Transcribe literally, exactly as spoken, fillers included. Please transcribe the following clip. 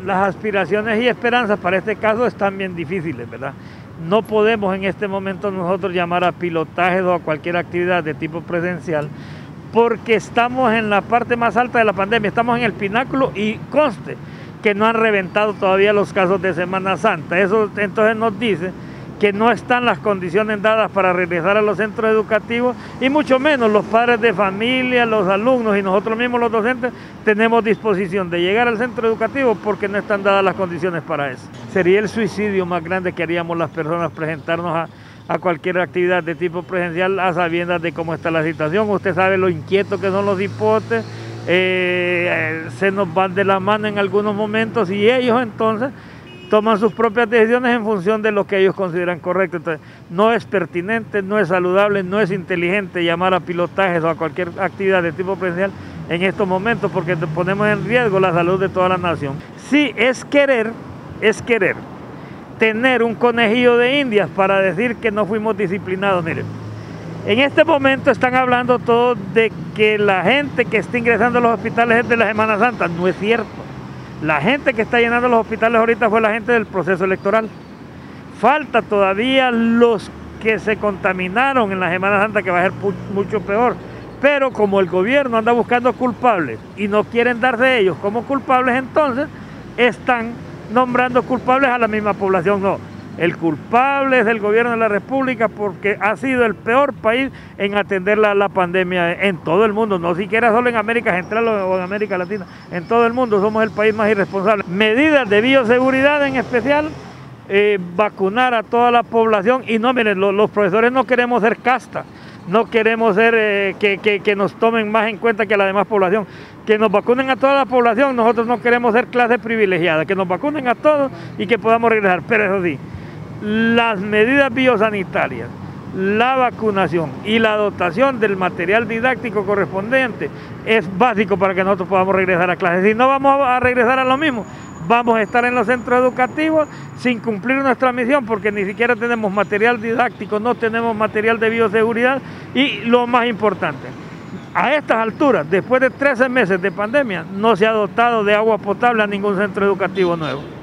las aspiraciones y esperanzas para este caso están bien difíciles, ¿verdad? No podemos en este momento nosotros llamar a pilotajes o a cualquier actividad de tipo presencial, porque estamos en la parte más alta de la pandemia, estamos en el pináculo y conste que no han reventado todavía los casos de Semana Santa. Eso entonces nos dice que no están las condiciones dadas para regresar a los centros educativos y mucho menos los padres de familia, los alumnos y nosotros mismos los docentes tenemos disposición de llegar al centro educativo porque no están dadas las condiciones para eso. Sería el suicidio más grande que haríamos las personas presentarnos a, a cualquier actividad de tipo presencial a sabiendas de cómo está la situación. Usted sabe lo inquietos que son los hipotes, eh, se nos van de la mano en algunos momentos y ellos entonces toman sus propias decisiones en función de lo que ellos consideran correcto. Entonces, no es pertinente, no es saludable, no es inteligente llamar a pilotajes o a cualquier actividad de tipo presencial en estos momentos porque ponemos en riesgo la salud de toda la nación. Sí, es querer, es querer tener un conejillo de indias para decir que no fuimos disciplinados. Miren, en este momento están hablando todos de que la gente que está ingresando a los hospitales es de la Semana Santa. No es cierto. La gente que está llenando los hospitales ahorita fue la gente del proceso electoral. Falta todavía los que se contaminaron en la Semana Santa, que va a ser mucho peor. Pero como el gobierno anda buscando culpables y no quieren darse ellos como culpables, entonces están nombrando culpables a la misma población. No, el culpable es el gobierno de la República porque ha sido el peor país en atender la, la pandemia en todo el mundo, no siquiera solo en América Central o en América Latina, en todo el mundo somos el país más irresponsable. Medidas de bioseguridad en especial, eh, vacunar a toda la población y no, miren, lo, los profesores no queremos ser casta, no queremos ser eh, que, que, que nos tomen más en cuenta que la demás población, que nos vacunen a toda la población, nosotros no queremos ser clase privilegiada, que nos vacunen a todos y que podamos regresar, pero eso sí, las medidas biosanitarias, la vacunación y la dotación del material didáctico correspondiente es básico para que nosotros podamos regresar a clases. Si no vamos a regresar a lo mismo, vamos a estar en los centros educativos sin cumplir nuestra misión porque ni siquiera tenemos material didáctico, no tenemos material de bioseguridad y lo más importante, a estas alturas, después de trece meses de pandemia, no se ha dotado de agua potable a ningún centro educativo nuevo.